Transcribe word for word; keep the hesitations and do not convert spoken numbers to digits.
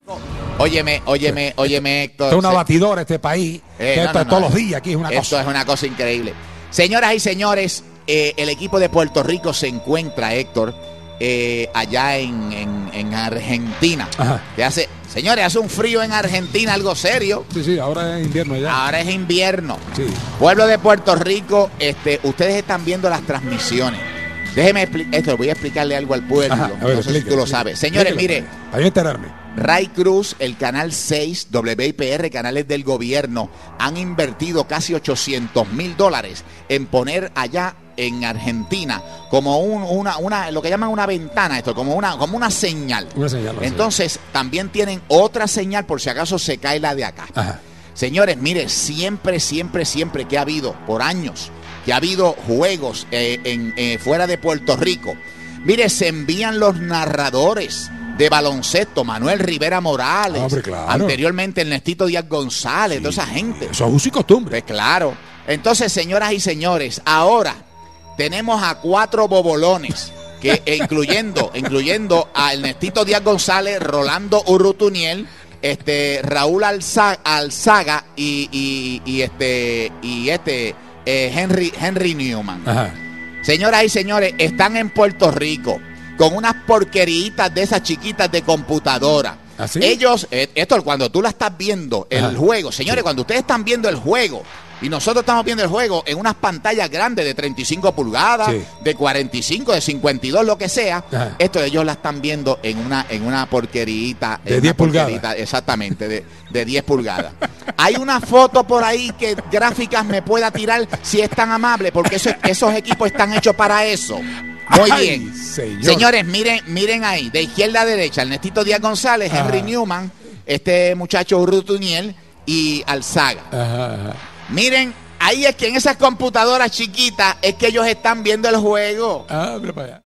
Óyeme, óyeme, óyeme, Héctor. Esto es una batidora este país. Eh, que no, esto no, es no, todos no. los días aquí, es una Esto cosa. es una cosa increíble. Señoras y señores, eh, el equipo de Puerto Rico se encuentra, Héctor, eh, allá en, en, en Argentina. Ajá. Que hace, señores, hace un frío en Argentina, algo serio. Sí, sí, ahora es invierno ya. Ahora es invierno. Sí. Pueblo de Puerto Rico, este, ustedes están viendo las transmisiones. Déjeme explicar, esto, voy a explicarle algo al pueblo. Ajá, a ver, no sé si tú lo sabes. Señores, mire. Para yo enterarme. Ray Cruz, el Canal seis, W I P R, canales del gobierno, han invertido casi ochocientos mil dólares en poner allá en Argentina como un, una, una, lo que llaman una ventana, esto, como una, como una señal. Una señal. No Entonces, también tienen otra señal por si acaso se cae la de acá. Ajá. Señores, mire, siempre, siempre, siempre que ha habido, por años, que ha habido juegos eh, en, eh, fuera de Puerto Rico, mire, se envían los narradores de baloncesto, Manuel Rivera Morales, Hombre, claro. anteriormente Ernestito Díaz González, Sí. toda esa gente. Eso es uso y costumbre. Pues claro. Entonces, señoras y señores, ahora tenemos a cuatro bobolones, que eh, incluyendo, incluyendo a Ernestito Díaz González, Rolando Urrutuniel, este, Raúl Alza, Alzaga y, y, y este, y este eh, Henry, Henry Newman. Ajá. Señoras y señores, están en Puerto Rico con unas porqueritas de esas chiquitas de computadora. ¿Ah, sí? Ellos, eh, esto cuando tú la estás viendo, el Ajá. juego, señores, Sí. cuando ustedes están viendo el juego y nosotros estamos viendo el juego en unas pantallas grandes de treinta y cinco pulgadas, Sí. de cuarenta y cinco, de cincuenta y dos, lo que sea, Ajá. esto ellos la están viendo en una, en una porquerita. De en diez una pulgadas. porquerita, exactamente, de, de diez pulgadas. Hay una foto por ahí que gráficas me pueda tirar si es tan amable, porque eso, esos equipos están hechos para eso. Muy Ay, bien. señor. Señores, miren, miren ahí, de izquierda a derecha, Ernestito Díaz González, Henry Ajá. Newman, este muchacho Urrutuniel y Alzaga. Ajá, ajá. Miren, ahí es que en esas computadoras chiquitas es que ellos están viendo el juego. Ah, mira para allá.